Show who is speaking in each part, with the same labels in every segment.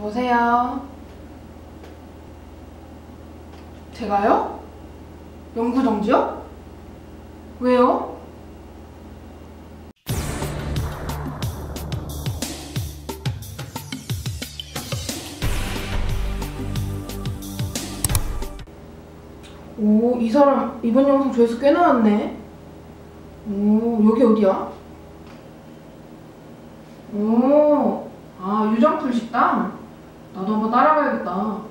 Speaker 1: 여보세요? 제가요? 영구정지요? 왜요? 오, 이 사람 이번 영상 조회수 꽤 나왔네. 오, 여기 어디야? 오, 아, 유정풀 식당? 나도 한번 따라가야겠다.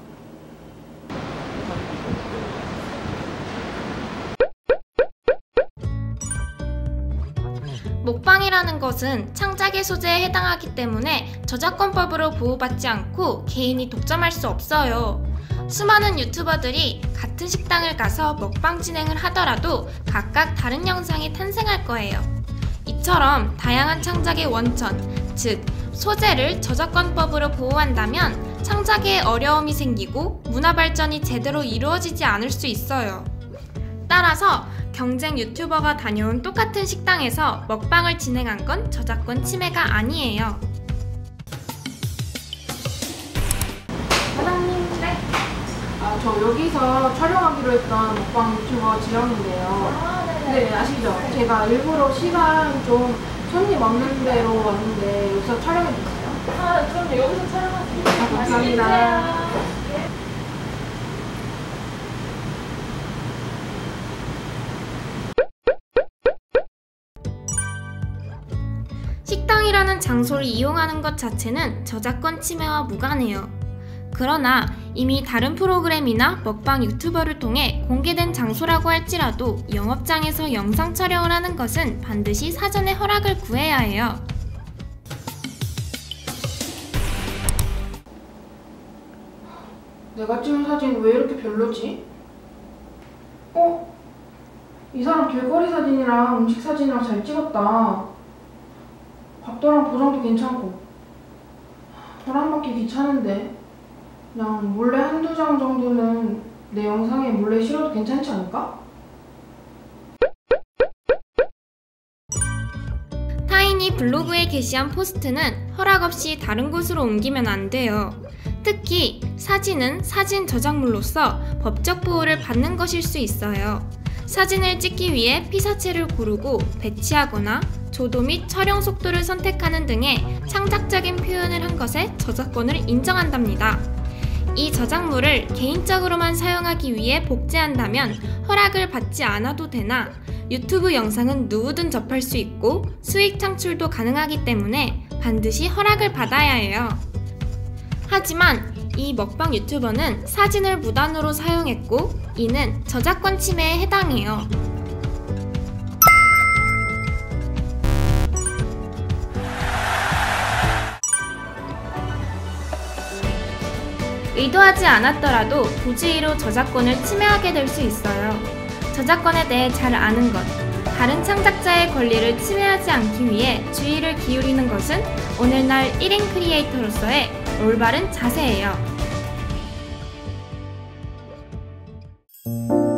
Speaker 2: 먹방이라는 것은 창작의 소재에 해당하기 때문에 저작권법으로 보호받지 않고 개인이 독점할 수 없어요. 수많은 유튜버들이 같은 식당을 가서 먹방 진행을 하더라도 각각 다른 영상이 탄생할 거예요. 이처럼 다양한 창작의 원천, 즉 소재를 저작권법으로 보호한다면 창작에 어려움이 생기고 문화 발전이 제대로 이루어지지 않을 수 있어요. 따라서 경쟁 유튜버가 다녀온 똑같은 식당에서 먹방을 진행한 건 저작권 침해가 아니에요.
Speaker 1: 사장님, 네? 아, 저 여기서 촬영하기로 했던 먹방 유튜버 지영인데요. 네, 아시죠? 제가 일부러 시간 좀 손님 없는 데로 왔는데 여기서 촬영해주세요.
Speaker 3: 아, 그럼 여기서 촬영하세요.
Speaker 1: 아, 감사합니다.
Speaker 2: 식당이라는 장소를 이용하는 것 자체는 저작권 침해와 무관해요. 그러나 이미 다른 프로그램이나 먹방 유튜버를 통해 공개된 장소라고 할지라도 영업장에서 영상 촬영을 하는 것은 반드시 사전에 허락을 구해야 해요.
Speaker 1: 내가 찍은 사진 왜 이렇게 별로지? 어? 이 사람 길거리 사진이랑 음식 사진이랑 잘 찍었다. 각도랑 보정도 괜찮고. 허락받기 귀찮은데 그냥 몰래 한두 장 정도는 내 영상에 몰래 실어도 괜찮지 않을까?
Speaker 2: 타인이 블로그에 게시한 포스트는 허락 없이 다른 곳으로 옮기면 안 돼요. 특히 사진은 사진 저작물로서 법적 보호를 받는 것일 수 있어요. 사진을 찍기 위해 피사체를 고르고 배치하거나 조도 및 촬영 속도를 선택하는 등의 창작적인 표현을 한 것에 저작권을 인정한답니다. 이 저작물을 개인적으로만 사용하기 위해 복제한다면 허락을 받지 않아도 되나 유튜브 영상은 누구든 접할 수 있고 수익 창출도 가능하기 때문에 반드시 허락을 받아야 해요. 하지만 이 먹방 유튜버는 사진을 무단으로 사용했고 이는 저작권 침해에 해당해요. 의도하지 않았더라도 부주의로 저작권을 침해하게 될 수 있어요. 저작권에 대해 잘 아는 것, 다른 창작자의 권리를 침해하지 않기 위해 주의를 기울이는 것은 오늘날 1인 크리에이터로서의 올바른 자세예요.